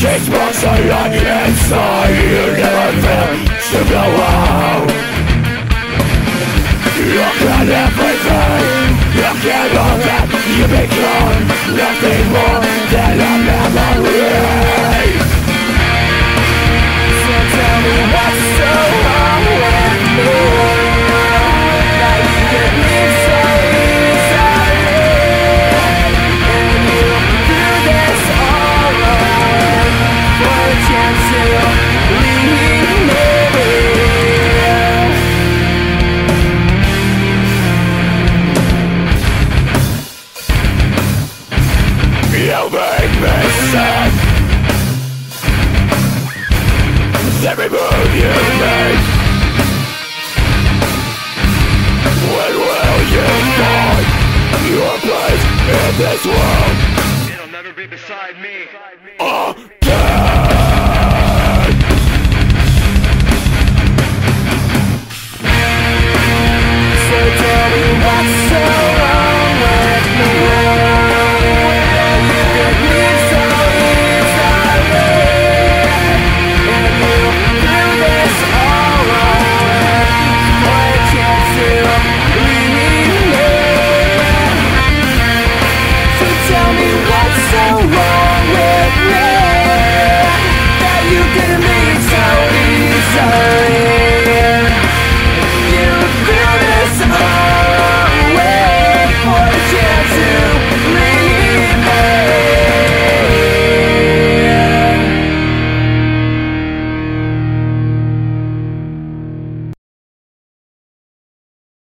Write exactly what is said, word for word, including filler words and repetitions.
She smokes so long inside, you never fail to go out. Look at everything, look at all that you become. Nothing more than a memory. So tell me what's so wrong with me, that you can live so easily, and you do this all alone for a chance to leave me. You make me sick. Every move you make, when will you find your place in this world? It'll never be beside me. Again.